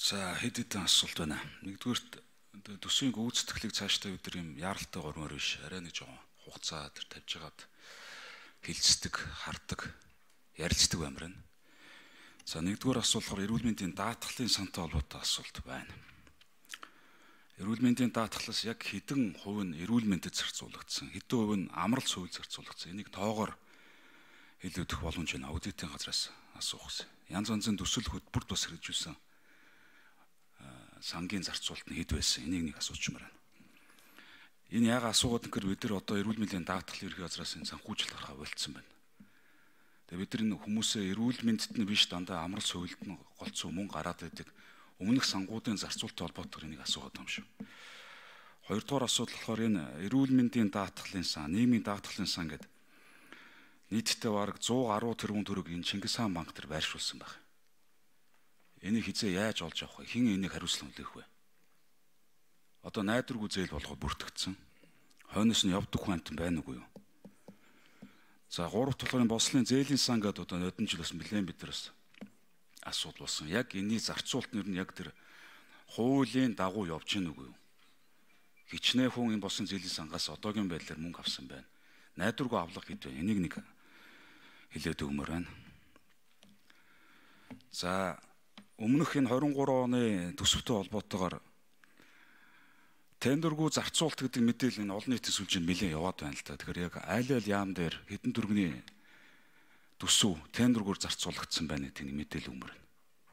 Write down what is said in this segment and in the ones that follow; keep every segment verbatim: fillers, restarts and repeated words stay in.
За хэд хэдэн асуулт байна. Нэгдүгürt төсвийн гүйцэтгэлийг цаашдаа бид юм яаралтай гормоор биш, арай нэг жоохон хугацаа төр тавьж хагаад хилцдэг, хардаг, ярилцдаг баймар байна. За нэгдүгээр асуулт болохоор эрүүл мэндийн даатгалын сантай холбоотой асуулт байна. Эрүүл мэндийн даатгалаас яг хэдэн хувь нь эрүүл мэндэд зарцуулагдсан, хэдэн хувь нь амралт сувилд зарцуулагдсан. Энийг тоогоор хэлүүлэх боломж нь аудитын газраас асуух гэсэн. Янз янзын төсөл хөтөлбөрт бас хэрэгжүүлсэн сангийн зарцуулалт нь хэд байсан. Энийг нэг асуучмаар байна. Энэ яагаад асуугаад гэхээр бид нар одоо эрүүл мэндийн даатгалын ерхий газраас энэ санхүүжилт гаргахаа болцсон байна. Тэгээ бид нар хүмүүсээ эрүүл мэндэд нь биш дандаа амралт сувилд нь голцсон мөнгө гараад байдаг өмнөх сангуудын зарцуулалттай холбоотойгоор энийг асуугаад юм шүү. Хоёрдугаар асуудал болохоор энэ эрүүл мэндийн даатгалын сан, нийгмийн даатгалын сан гэдэг нийтдээ бараг зуун гаруй тэрбум төгрөг энэ Чингис хаан банк дээр байршуулсан байна. Энийг хизээ яаж олж авах вэ? Хэн энийг хариуцлан хүлээх вэ? Одоо найдваргүй зээл болгоод бүртгэгдсэн. Хойноос нь явдаг хүн амтан байна уу юу? За гуравт болохоор бослын зээлийн сан гэдэг одоо нодон жилээс нэлээд биднээс асуудал болсон. Яг энэний зарцуулалт нь яг тэр хуулийн дагуу явж гин үгүй юу? Хичнээн хүн энэ бослын зээлийн сангаас одоогийн байдлаар мөнгө авсан байна. Найдваргүй авлага гэдэг. Энийг нэг хэлээд өгмөр байна. За өмнөх энэ двадцать три оны төсөвтэй холбоотойгоор тендергүй зарцуулалт гэдэг мэдээлэл энэ олон нийтийн сүлжээнд нэлээд яваад байна л та. Тэгэхээр яг айл айл яам дээр хэдэн төгрөгийн төсөв тендергүй зарцуулагдсан байна гэдэг мэдээлэл өгмөр байна.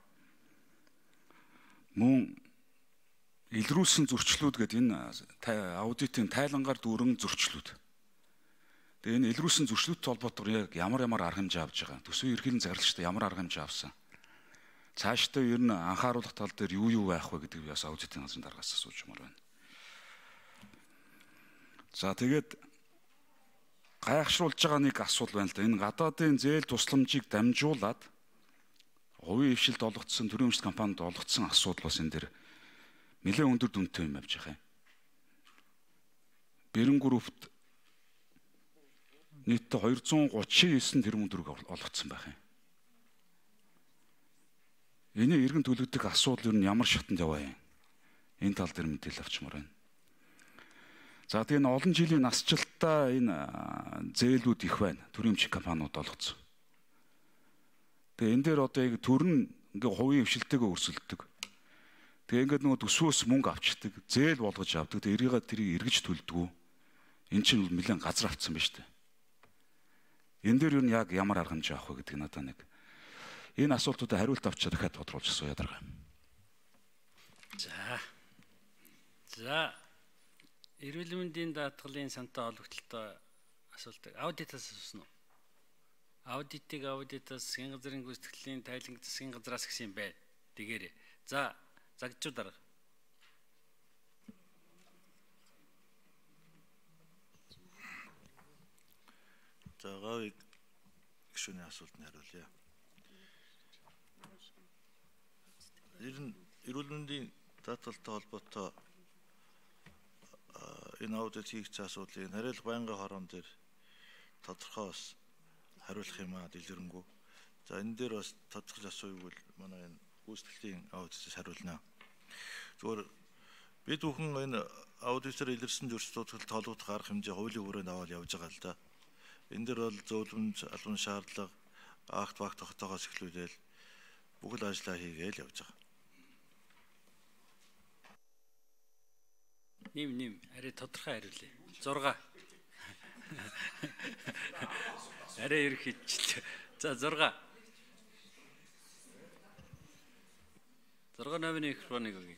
Мөн илрүүлсэн зөрчлүүд гэдэг энэ аудитын тайлангаар дүүрэн зөрчлүүд. Тэгээ энэ илрүүлсэн зөрчлүүдтэй холбоотойгоор яг ямар ямар арга хэмжээ авч байгаа. Төсвийн ерөнхийлөгчийн захирагчтай ямар арга хэмжээ авсан. Цаашдаа ер нь анхааруулах тал дээр юу юу байх вэ гэдэг би бас аудитын газрын дараагаас асуужмаар байна. За тэгээд гайхшруулж байгаа нэг асуудал байна л да. Энэ гадаадын зээл тусламжийг дамжуулаад хувийн хвшилд олгогдсон, төрийн өмчт компанид олгогдсон асуудал бас энэ дэр нэлээд өндөр дүнтэй юм авч байгаа юм. Бэрэн группт нийтдээ двести тридцать девять тэрбум төгрөг олгогдсон байх юм. Энийг иргэн төлөгдөх асуудал юу н ямар шатанд яваа юм? Энэ тал дээр мэдээлэл авчмаар байна. За тэгээ энэ олон жилийн насжилтаа энэ зээлүүд их байна. Төрийн өмчийн компаниуд олгоцсон. Тэгээ энэ дээр одоо яг төр нь ингээ хувийн хвшилтэйгээ өрсөлддөг. Тэгээ ингээд нөгөө төсвөөс мөнгө авчдаг, зээл болгож авдаг. Тэгээ эргээд тэрийг эргэж төлдөг. Эн чинь нэлээд газар автсан байна шүү дээ. Энэ дээр юу н яг ямар арга хэмжээ авах вэ гэдэг нь надад нэг энэ асуултуудад хариулт авчаа дахиад тодруулж асуу ядаргаа. За. За. Эрүүл мэндийн даатгалын сантай холбогдлолтой асуулт аудитаас асуусан уу? Аудитыг аудитаас засгийн газрын гүйцэтгэлийн тайланг засгийн газраас гэсэн юм байна. Тэгээрээ. За, загчуу дарга. За, гавь гишүүний асуултанд хариулъя. Ер нь эрүүл мэндийн даатгалтай холбоотой энэ аудит хийгдсэн асуудлыг хариулах байнгын хорон дээр тодорхой бас хариулах юм аа дэлгэрэнгүй. За энэ дээр бас тодорхой асууйвал манай энэ гүйцэтгэлийн аудитээс хариулна. Зүгээр бид бүхэн энэ аудитор илэрсэн зөрчилдөлд тоологдох арга хэмжээ хуулийн хүрээнд аваад явж байгаа л да. Энэ дээр бол зөвлөмж, албан шаардлага, акт багт тогтоогоос эхлүүлээл бүхэл ажлаа хийгээл явж байгаа. Ним ним арай тодорхой хариулъя. зураг. Арай ерхийч. За зураг. зураг номын микрофоныг өгье.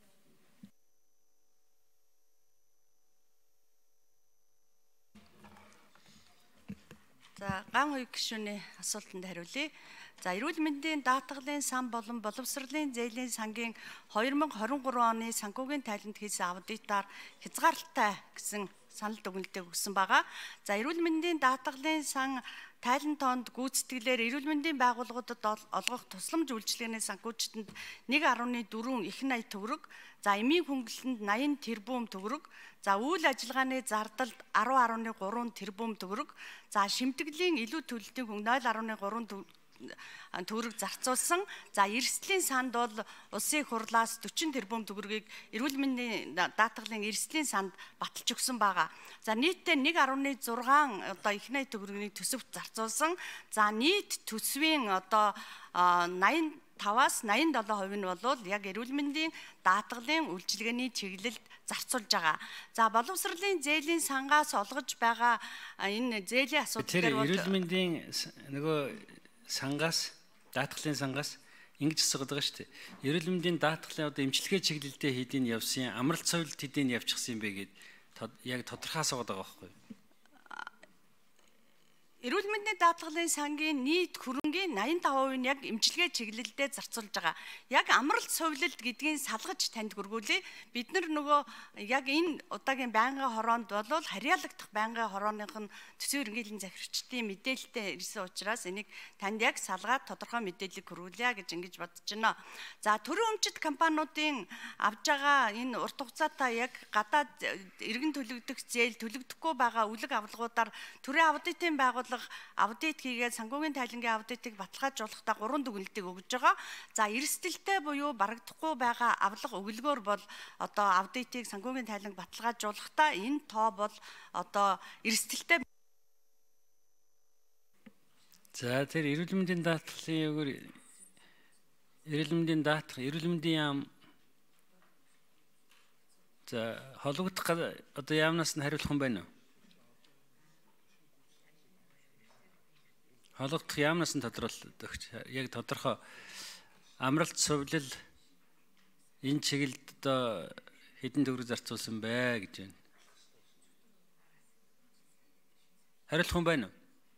За ган хоёр гишүүний асуултанд хариулъя. За эрүүл мэндийн даатгалын сан болон боловсролын зээлийн сангийн две тысячи двадцать три оны санхүүгийн тайланд хийсэн аудитаар хязгаарлалтай гэсэн санал дүгнэлтийг өгсөн байгаа. За эрүүл мэндийн даатгалын сан тайлан тоонд гүйцэтгэлээр эрүүл мэндийн байгууллагуудад олгох тусламж үйлчилгээний санхүүжилтэнд one point four их найт төгрөг, за эмийн хөнгөлөлтөнд eighty тэрбум төгрөг, за үйл ажиллагааны зардалд ten point three тэрбум төгрөг, за шимтгэлийн илүү төлөлтийн хөнгө zero point three төгрөг зарцуулсан. За эрсдлийн санд бол улсын хурлаас дөрвөн тэрбум төгрөгийг эрүүл мэндийн даатгалын эрсдлийн санд баталж өгсөн байгаа. За нийтдээ нэг нугас зургаан одоо их найт төгрөгийн төсөвт зарцуулсан. За нийт төсвийн одоо найман таваас найман долоо хувь нь бол яг эрүүл мэндийн даатгалын үйлчилгээний чиглэлд зарцуулж байгаа. За боловсролын зээлийн сангаас олгож байгаа энэ зээлийн асуудал бол эрүүл мэндийн нөгөө сангаас даатгалын сангаас ингэж асуудаг шүү дээ. Эрүүл мэндийн даатгалын одоо эмчилгээ чиглэлдээ хэдийн явсан, амралт соёлд хэдийн явчихсан бэ гэд яг тодорхой асуугаад байгаа байхгүй юу? Эрүүл мэндийн даатгалын сангийн нийт хөрөнгийн найман таван хувь нь яг эмчилгээ чиглэлдээ зарцуулж байгаа. Яг амралт сувилалт гэдгийг салгаж танд хүргүүлээ. Бид нар нөгөө яг энэ удаагийн байнгын хороонд бол харьяалагдах байнгын хорооных нь төсвийн ерөнхийлөгчийн захирагчдын мэдээлэлтэй ирсэн учраас энийг танд яг салгаад тодорхой мэдээлэл хүргүүлье гэж ингэж бодож байна. За төрийн өмчит компаниудын авж байгаа энэ урт хугацаатай яг гадаад иргэн төлөгдөх зээл төлөгдөхгүй байгаа үлэг авалгуудаар төрийн аудитын байгууллага аудит хийгээд санхүүгийн тайлангийн аудитыг баталгаажуулахдаа гурван дүгнэлтийг өгж байгаа. За эрсдэлтэй буюу барагдахгүй байгаа авлага өглөөгөөр бол одоо аудитыг санхүүгийн тайланг баталгаажуулахдаа энэ тоо бол одоо эрсдэлтэй. За тэр эрүүл мэндийн даатгалын өгөр эрүүл мэндийн даатгал эрүүл мэндийн яам за холбогдох одоо яамнаас нь хариулах юм байна уу? Холбогдох яамнаас нь тодруулах яг тодорхой амралт сувлал энэ чиглэлд одоо хэдэн төгрөг зарцуулсан бэ гэж байна. Хариулах юм байна уу?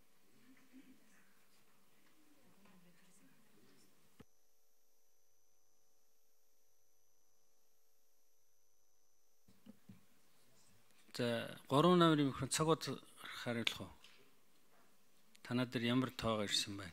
За гурван номерын микрофон цагууд хариулах уу? Танаа дээр ямар тоогоо ирсэн байна?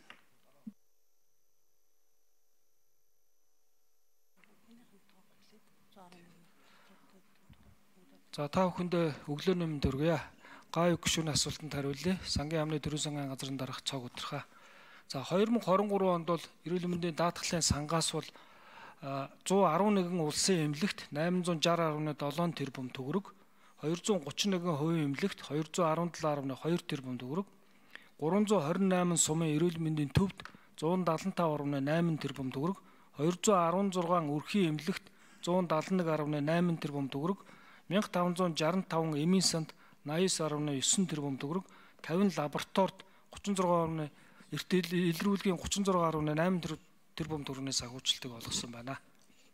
За та бүхэндээ өглөө нэмэнд өргөе. Гай гүшүүний асуултанд хариулъя. Сангийн яамны дөрвөн сангийн газрын дараах цаг удирхаа. За хоёр мың двадцать trois онд бол эрүүл мэндийн даатгалын сангаас бол зуун арван нэгэн улсын эмнэлэгт найман зуун шарх гаруй долоо тэрбум төгрөг, хоёр зуун гучин нэгэн хувийн эмнэлэгт хоёр зуун арван долоо гаруй хоёр тэрбум төгрөг, гурван зуун хорин найман сумын эрүүл мэндийн төвд зуун дадлан тав гаруй найман тэрбум төгрөг, хоёр зуун арван зургаан өрхийн эмнэлэгт зуун дадлан нэг гаруй найман тэрбум төгрөг, мянга таван зуун шарх таван эмийн санд наяс гаруй есөн тэрбум төгрөг, тавин лабораторид гучин зургаан гаруй эрт илрүүлгийн гучин зургаан гаруй найман тэрбум төгрөгийн санхүүжилтийг олгосон байна.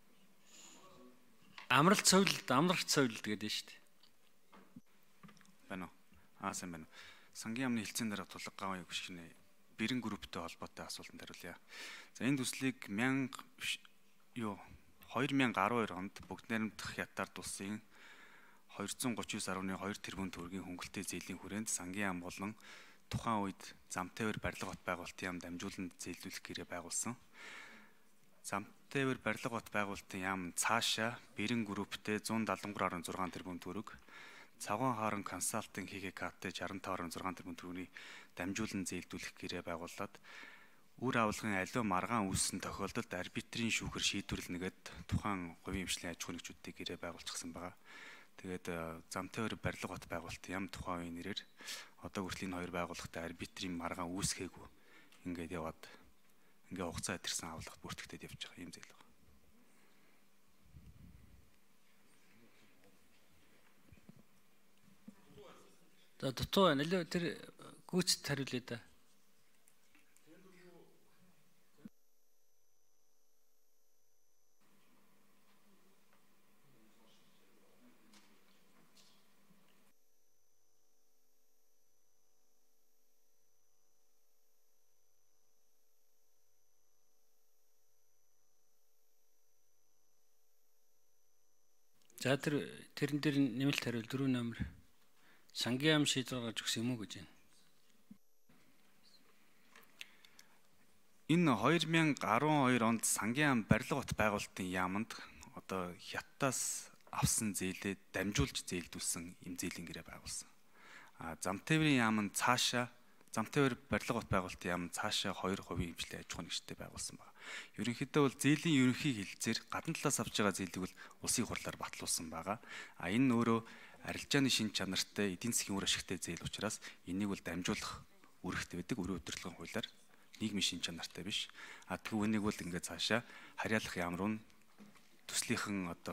Амралт соёлд, амралт соёлд гэдэг нь шүү дээ. Байна уу? Аа сайн байна уу? Сангийн яамны хэлцээний дараа тулга гавын гүшгний бэрэн групптэй холбоотой асуултанд хариулъя. За энэ төслийг мянга юу хоёр мың арван хоёр онд бүгд найрамдах хятад улсын хоёр зуун гучин девять гаруй хоёр тэрбум төгрөгийн хөнгөлтэй зээлийн хүрээнд сангийн яам болон тухайн үед Замтайвар барилга бот байгуулалтын яам дамжуулан зээлдүүлэх гэрээ байгуулсан. Замтайвар барилга бот байгуулалтын яам цаашаа бэрэн групптэй зуун дадлан гурав гаруй зургаан тэрбум төгрөг, Цагаан хаарын консалтинг ХГК-тэй шарх таван гаруй зургаан тэрбум төгрөгийн дамжуулан зээлдүүлэх гэрээ байгуулад үр авалгын аливаа маргаан үүссэн тохиолдолд арбитрийн шүүхэр шийдвэрлэнгээд тухайн говийн эмчлийн аж ахуйн нэгжүүдтэй гэрээ байгуулчихсан байгаа. Тэгээд Замтайвар барилга бот байгуулалтын яам тухайн үеийн нэрээр одоо хүртэл энэ хоёр байгууллагатай арбитрийн маргаан үүсгээгүй ингээд яваад ингээ хугацаа идэрсэн авалгад бүртгэгдээд явж байгаа юм зээл байна. За дутуу байна лээ тэр гүйцэд хариулъя да. За тэр тэрэн дээр нэмэлт хариул дөрөв номер сангийн яам шийдвэр гаргаж өгсөн юм уу гэж байна. Энэ хоёр мың арван хоёр онд сангийн яам барилга бот байгуулалтын яамд одоо хятадаас авсан зээлээ дамжуулж зээлдүүлсэн эм зээлийн гэрээ байгуулсан. А Замтайварын яамд цаашаа зам тээвэр барилга бот байгуулалтын яам цаашаа хоёр хувийн хэмжлээ аж ахуйн нэгжтэй байгуулсан байна. Ерөнхийдөө бол зээлийн ерөнхий хэлэлцээр гадна талаас авч байгаа зээлийг бол улсын хурлаар батлуулсан байгаа. А энэ өөрөө арилжааны шин чанартай эдийн засгийн үр ашигтай зээл учраас энийг бол дамжуулах үүрэгтэй байдаг. Өрөө удирдлагын хуулиар нийгмийн шин чанартай биш. А тэгвэл энийг бол ингээд цаашаа харьяалах яам руу төслийнхэн одоо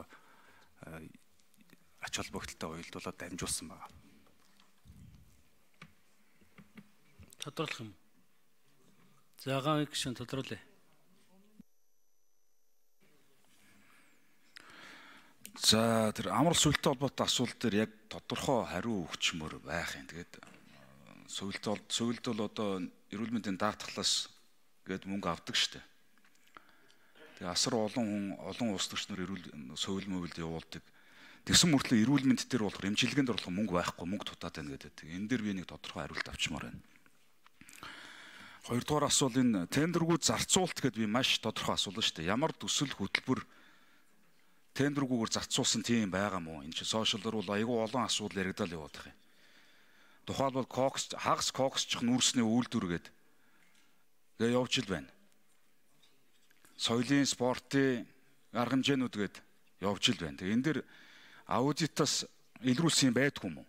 ач холбогдолтой уялдуулаад дамжуулсан байгаа. Тодруулах юм. За гаавь гişүн тодруулъя. За тэр амар сүлтэй холбоотой асуулт дээр яг тодорхой хариу өгчмөр байх юм. Тэгээд сүлд бол сүлд бол одоо эрүүл мэндийн даатгалаас гээд мөнгө авдаг штэ. Тэгээд асар олон хүн олон улс төрчнөр эрүүл сөүл мөвөлд явуулдаг. Тэгсэн мөртлөө эрүүл мэнд дээр болохоор эмчилгээнд орлох мөнгө байхгүй, мөнгө дутаад байна гэдэг. Энэ дээр би нэг тодорхой хариулт авчмаар байна. Хоёрдугаар асуул энэ тендергүй зарцуулалт гэдээ би маш тодорхой асуулна шүү дээ. Ямар төсөл хөтөлбөр тендергүйгээр зарцуулсан тийм байгаа мó? Энэ чинь сошиалдор бол айгүй олон асуудал яригдал яваад байгаа юм. Тухайлбал кокс хагас коксчих нүүрсний үйлдвэр гээд гээ явж ил байна. Соёлын спортын арга хэмжээнүүд гээд явж ил байна. Тэгээ энэ дэр аудитаас илрүүлсэн байдгүй мó?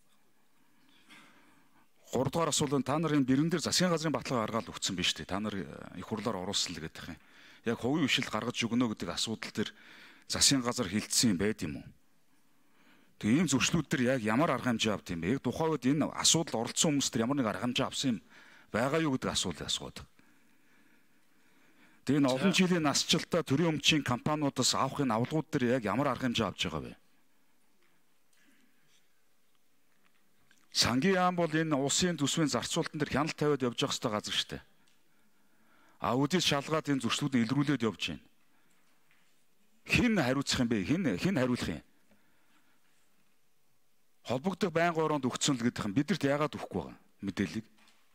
Гуравдугаар асуулын та нарын бэрэн дээр засгийн газрын баталгаа гаргаад өгсөн биз дээ. Та нар их хурлаар оруулсан л гэдэг юм. Яг хувийн хвшил гаргаж өгнө гэдэг асуудал дээр засгийн газар хилцсэн юм байд юм уу? Тэгээ ийм зөвшлүүд дээр яг ямар арга хэмжээ авд юм бэ? Яг тухайн үед энэ асуудал оролцсон хүмүүс тэр ямар нэг арга хэмжээ авсан юм байгаа юу гэдэг асуулт асууад. Тэгээ энэ олон жилийн насжилтаа төрийн өмчийн компаниудаас авахын авлагууд дээр яг ямар арга хэмжээ авч байгаа вэ? Сангийн яам бол энэ улсын төсвийн зарцуулалтын дээр хяналт тавиад явж байгаа хэвээр газар шүү дээ. Аудит шалгаад энэ зөвшлүүдийг илрүүлээд явж байна. Хэн хариуцах юм бэ? Хэн хэн хариулах юм? Холбогдох байнгын ороонд өгцөн л гэдэг юм. Бидэрт яагаад өгөхгүй байгаа мэдээллийг?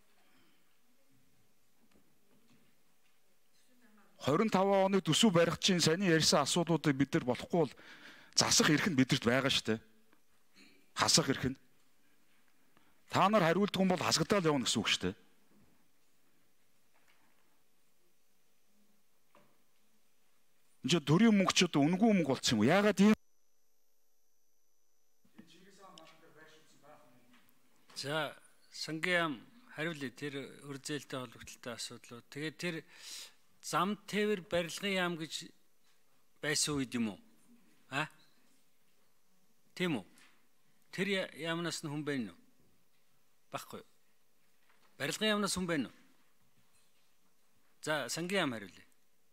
двадцать пять оны төсөв барих чинь саний ярьсан асуудлуудыг бид нар болохгүй бол засах эрх нь бидэрт байгаа шүү дээ. Хасах эрх нь. Та нар хариулдаг юм бол хасагдаал явна гэсэн үг шүү дээ. Энд төрийн мөнгө ч одоо үнэгүй мөнгө болцсон юм уу? Яагаад ийм? За сангийн хариулъя тэр өр зээлтэй холбогдлолтой асуудлууд. Тэгээд тэр зам тээвэр барилгын яам гэж байсан үед юм уу? А? Тийм үү? Тэр яамнаас нь хүн байна уу? Баггүй. Барилгын яамнаас хүн байна уу? За сангийн яам хариулъя.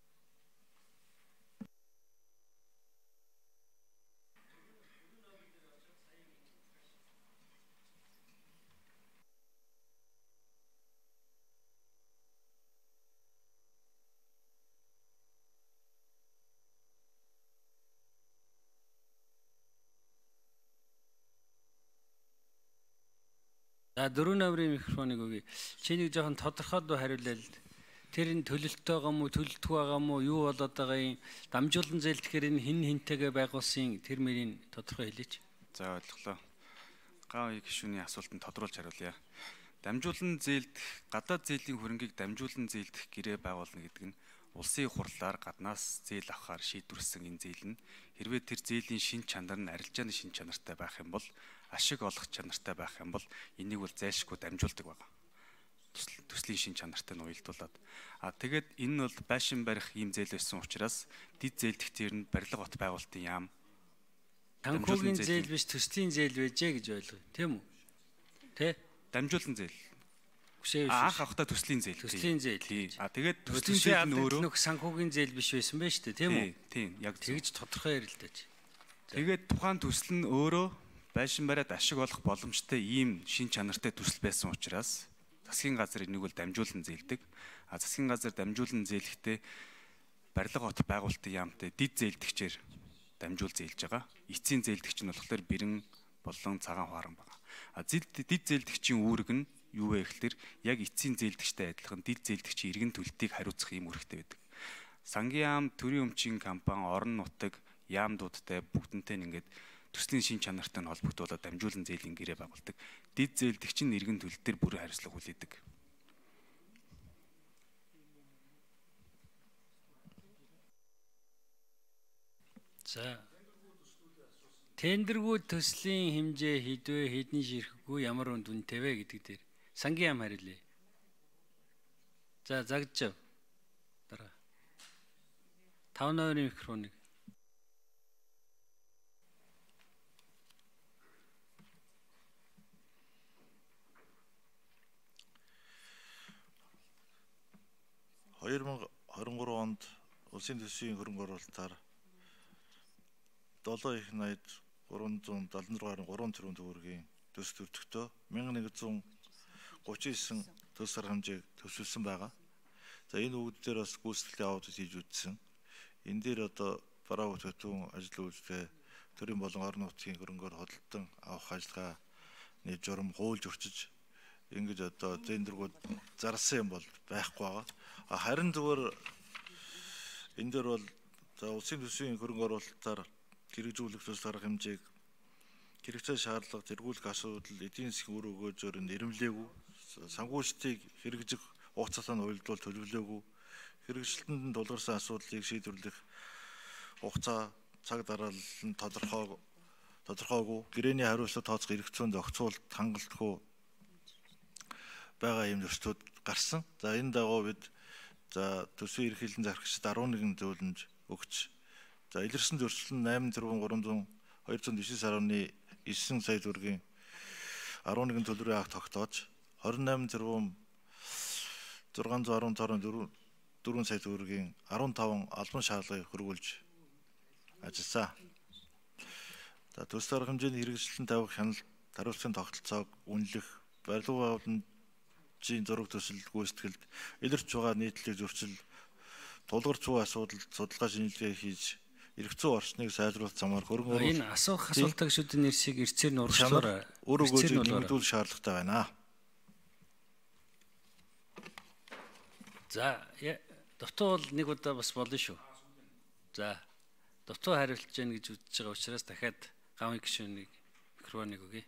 За дөрөв номерын микрофоныг өгье. Чи нэг жоохон тодорхойлоо хариулъя л. Тэр энэ төлөлттэй байгаа мó, төлөлтгүй байгаа мó, юу болоод байгаа юм? Дамжуулан зээлдэхээр энэ хин хинтэйгээ байгуулсан тэр мөрийн тодорхой хэлээч. За ойлголоо. Гаавь гишүүний асуултанд тодруулж хариулъя. Дамжуулан зээлдэх, гадаад зээлийн хөрөнгийг дамжуулан зээлдэх гэрээ байгуулна гэдэг нь улсын хурлаар гаднаас зээл авахар шийдвэрлсэн энэ зээл нь хэрвээ тэр зээлийн шин чанар нь арилжааны шин чанартай байх юм бол, ашиг олох чанартай байх юм бол энийг бол зайлшгүй дамжуулдаг байна. Төслийн шин чанартай нь уялдуулаад. А тэгээд энэ нь бол байшин барих ийм зээл байсан учраас дид зээлдэгтэр нь барилга бот байгуулалтын яам. Санхүүгийн зээл биш төслийн зээл байжээ гэж ойлгоё. Тийм үү? Тэ? Дамжуулан зээл. Анх авахта төслийн зээл. Төслийн зээл. А тэгээд төслийн зээл нь өөрөө санхүүгийн зээл биш байсан байж тээ, тийм үү? Тийм, яг тэгж тодорхой ярилдаж. Тэгээд тухайн төсөл нь өөрөө байшин бариад ашиг олох боломжтой ийм шин чанартай төсөл байсан учраас засгийн газар энийг бол дамжуулан зээлдэг. А засгийн газар дамжуулан зээлэхдээ барилга бот байгуулалтын яамтай дид зээлдэгчээр дамжуул зээлж байгаа. Эцсийн зээлдэгч нь болохоор бэрэн болон цагаан хуаран байгаа. А дид зээлдэгчийн үүрэг нь юу вэ гэхээр яг эцсийн зээлдэгчтэй адилхан дид зээлдэгчийн иргэн төлөлтийг хариуцах юм үүрэгтэй байдаг. Сангийн яам, төрийн өмчийн компани, орон нутаг, яамдуудтай бүгднтэй ингээд төслийн шин чанартай нь холбогдуулаад дамжуулан зээлийн гэрээ байгуулдаг. дид зээлдэгчийн нэргэн төлөлт төр бүрэн хариуцлага хүлээдэг. За тендергүй төслийн хэмжээ хэдвэ, хэдэн ширхэггүй, ямар үнд үнэтэй вэ гэдэг дээр сангийн яам хариулъя. За Загдчав дараа таван нойрын микрофоныг. хоёр мянга хорин гурав онд улсын төсвийн хөрөнгө оруулалтаар долоо их найд гурван зуун далан зургаар гурван тэрбум төгрөгийн төс төртөгтөө мянга нэгдүгээр гучин девять төс сар хэмжээг төсвөлсөн байгаа. За энэ бүгд дээр бас гүйцэтгэлийн аудит хийж үзсэн. Энэ дээр одоо бараа бүтээгдэхүүн ажил үйлдвэрээ төрийн болон орон нутгийн хөрөнгөөр хөдөлтөн авах ажиллагааны журам хуулж өрчиж ингэж одоо тендергүүд зарласан юм бол байхгүй байгаа. Харин зүгээр энэ дээр бол за улсын төсвийн хөрөнгө оруулалтаар хэрэгжүүлэх төс арга хэмжээг хэрэгцээ шаардлага тэргүүлэх асуудал эдийн засгийн үр өгөөжөөр нэрвлээгүй, санхүүжилтийг хэрэгжих хугацаатаа уялдуул төлөвлөөгүй, хэрэгжилтэнд тулгарсан асуудлыг шийдвэрлэх хугацаа цаг дараалал нь тодорхой тодорхойгүй, гэрээний хариуцлага тооцох эрх зүйн зохицуулалт хангалтгүй байгаа юм зөрчилдөд гарсан. За энэ дагуу бид за төсвийн ерөнхийлөн зарагчид арван нэгэн зөвлөмж өгч за илэрсэн зөрчил нь восемь тэрбум гурван зуун хоёр зуун девять сарны девять сая төгрөгийн арван нэгэн төлбөрийн акт тогтоож двадцать восемь тэрбум зургаан зуун арван дөрвөн сая төгрөгийн арван таван албан шаардлагыг хөрвүүлж ажилласан. За төс арга хэмжээний хэрэгжилтэн тавих хяналт хариуцлагын тогтолцоог үнэлэх, барилга байгууламжийн зураг төсөл гүйцэтгэлд илэрч байгаа нийтлэг зөрчил тулгарч буй асуудалд судалгаа шинжилгээ хийж эрх зүйн орчныг сайжруулах замаар хөрөнгө оруулалт энэ асуух асуултыг шүдэн нэрсийг эрцээр нь урагшлаар өөр өгөөжийг нэмэгдүүлэх шаардлагатай байна. За дутуу бол нэг удаа бас болно шүү. За дутуу хариулж гэнэ гэж үзэж байгаа учраас дахиад гавын гишүүнийг микрофоныг өгье.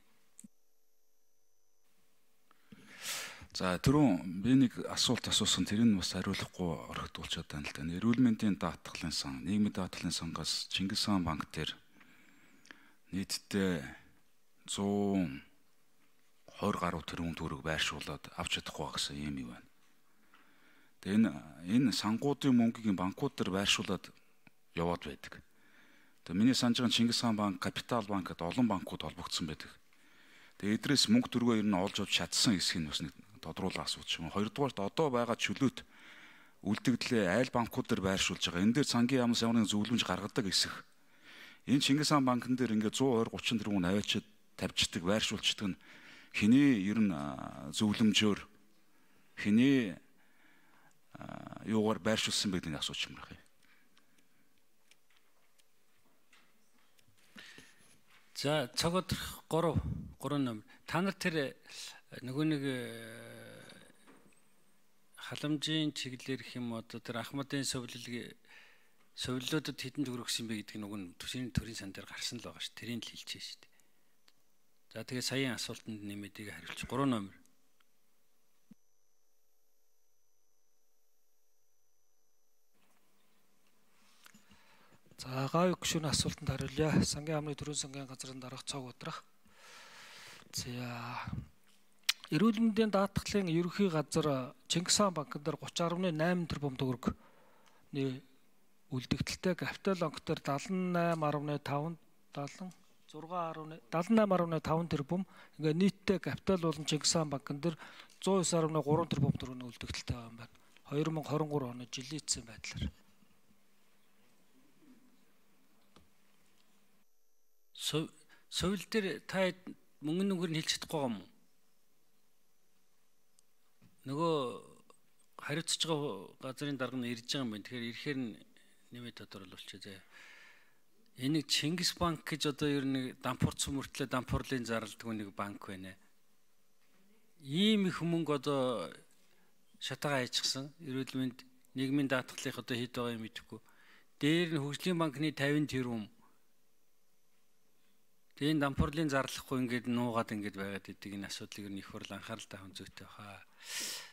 За түрүүн би нэг асуулт асуусан, тэр нь бас хариулахгүй орхигдуулчихад байна л да. Эрүүл мэндийн даатгалын сан, нийгмийн даатгалын сангаас Чингис хаан банк дээр нийтдээ зуун хоёр гаруй тэрбум төгрөг байршуулад авч чадахгүй гэсэн юм юу байна. Тэгээ энэ энэ сангуудын мөнгийг банкуд дээр байршуулад яваад байдаг. Тэгээ миний санаж байгаа Чингис хаан банк, Капитал банк гэдэг олон банкуд холбогдсон байдаг. Тэгээ эдрээс мөнгө төргөө ер нь олж авч чадсан хэсгийг бас нэг тодруулах асуудал юм. Хоёрдугаарт одоо байгаа чөлөөт үлдэгдлээ айл банкуд дээр байршуулж байгаа. Энэ дээр сангийн яамс ямар нэгэн зөвлөмж гаргадаг хэсэг. Энэ Чингис хаан банкн дээр ингээд зуун хоёр гучин тэрбум аваачид тавьчихдаг, байршуулчихдаг нь хэний ер нь зөвлөмжөөр хэний юугаар байршуулсан байдгийг асууж юм байна. За цогод гурав гурван номер. Та нар тэр нөгөө нэг халамжийн чиглэлээр гэх юм одоо тэр Ахмадын совлилыг совлилуудад хэдэн төгрөг өгсөн бэ гэдэг нэг нь төсвийн төрийн сан дээр гарсан л байгаа ш. Тэрийг л хэлчихэ шүү дээ. За тэгээ саяын асуултанд нэмэдийг хариулчих. гурван номер. За гавь гүшүүний асуултанд хариулъя. Сангийн яамны төрийн сангийн газрын дарга цог удрах. За эрүүл мэндийн даатгалын ерөнхий газар Чингис хаан банкн дээр thirty point eight тэрбум төгрөг нэ үлдэгдэлтэй капитал банк дээр seventy-eight point five тэрбум ингээ нийтдээ капитал болон Чингис хаан банкн дээр one oh nine point three тэрбум төгрөгийн үлдэгдэлтэй байгаа юм байна. twenty twenty-three оны жилийн эцсийн байдлаар. Совил дээр та мөнгө нүгээр нь хэлж чадахгүй юм уу? Нөгөө хариуцж байгаа газрын дарга нь ирж байгаа юм байна. Тэгэхээр ирэхээр нь нэмээд тодорхойлуулчих заяа. Энэ Чингис банк гэж одоо ер нь дампуурцсан мөртлөө дампуурлын зарлалдгүй нэг банк байна. Ийм их мөнгө одоо шатаага хайчихсан. Эрүүл мэнд нийгмийн даатгалын одоо хэд байгаа юм мэдэхгүй. Дээр нь хөгжлийн банкны fifty тэрбум Тэгээ энэ дампуурлын зарлахгүй ингээд нуугаад ингээд байгаад идэг энэ асуудлыг нь их хурл анхааралтай авах зүйтэй баха.